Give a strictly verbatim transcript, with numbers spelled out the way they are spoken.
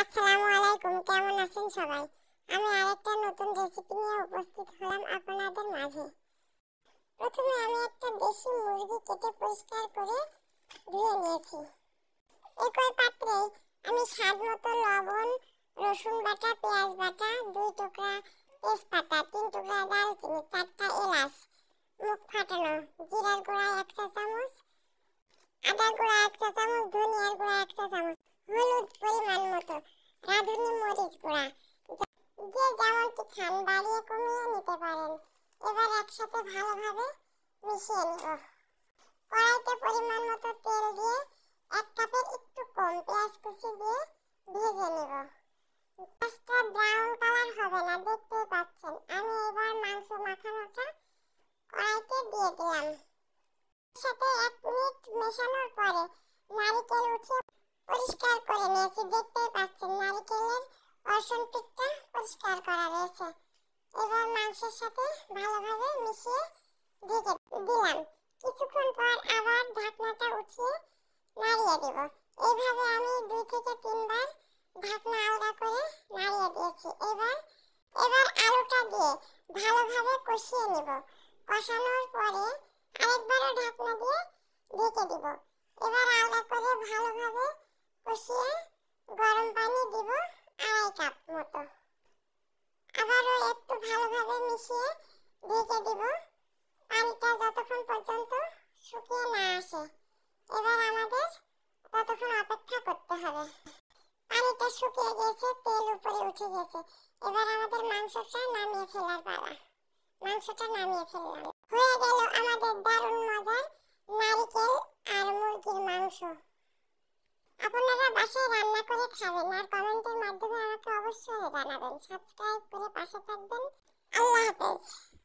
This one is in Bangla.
আসসালামু আলাইকুম, কেমন আছেন সবাই? আমি আরেকটা নতুন রেসিপি নিয়ে উপস্থিত হলাম আপনাদের মাঝে। প্রথমে আমি একটা দেশি মুরগি কেটে পরিষ্কার করে ধুয়ে নিয়েছি। একই পাত্রে আমি স্বাদ মতো লবণ, রসুন বাটা, পেঁয়াজ বাটা, দুই টুকরা তেজপাতা, তিন টুকরা দারুচিনি, চারটা এলাচ, মুখ ফাটানো, জিরার গুঁড়া এক চা চামচ, আদার গুঁড়া এক চা চামচ, ধনিয়ার গুঁড়া এক চা চামচ, হলুদ পরিমাণ মতো, রাঁধুনি মরিচ গুঁড়া, যে যেমনটি খান বাড়িয়ে কমিয়ে নিতে পারেন। এবার একসাথে ভালোভাবে মিশিয়ে নেব। কড়াইতে পরিমাণ মতো তেল দিয়ে এক কাপের একটু কম পেঁয়াজ কুচি দিয়ে ভেজে নেব। পেঁয়াজটা ব্রাউন কালার হবে না, দেখতেই পাচ্ছেন। আমি এবার মাংস মাখানোটা কড়াইতে দিয়ে দিলাম। সাথে এক মিনিট মেশানোর পরে নারকেল উঠিয়ে পরিষ্কার করে নিয়েছি, দেখতেই পাচ্ছেন নারকেলের অর্শন পিঠটা পরিষ্কার করা রয়েছে। এবার মাংসের সাথে ভালোভাবে মিশিয়ে ঢেকে দিলাম। কিছুক্ষণ পর আবার ঢাকনাটা উঠিয়ে নাড়িয়ে দেব। এইভাবে আমি দুই থেকে তিনবার ঢাকনা আলাদা করে নাড়িয়ে দিয়েছি। এবার এবার আলুটা দিয়ে ভালোভাবে কষিয়ে নেব। কষানোর পরে আরেকবারও ঢাকনা দিয়ে ঢেকে দেব। এবার আলাদা করে ভালোভাবে কষিয়ে গরম পানি দিব আড়াই কাপ মতো। আবারও একটু ভালোভাবে মিশিয়ে ঢেকে দিব, পানিটা যতক্ষণ পর্যন্ত শুকিয়ে না আসে। এবার আমাদের ততক্ষণ অপেক্ষা করতে হবে। পানিটা শুকিয়ে গেছে, তেল উপরে উঠে গেছে। এবার আমাদের মাংসটা নামিয়ে ফেলার পালা। মাংসটা নামিয়ে ফেললাম। হয়ে গেল আমাদের দারুণ মজার নারকেল আর মুরগির মাংস। আপনারা বাসায় রান্না করে খাবেন আর কমেন্টের মাধ্যমে আমাকে অবশ্যই জানাবেন। সাবস্ক্রাইব করে পাশে থাকবেন। আল্লাহ হাফেজ।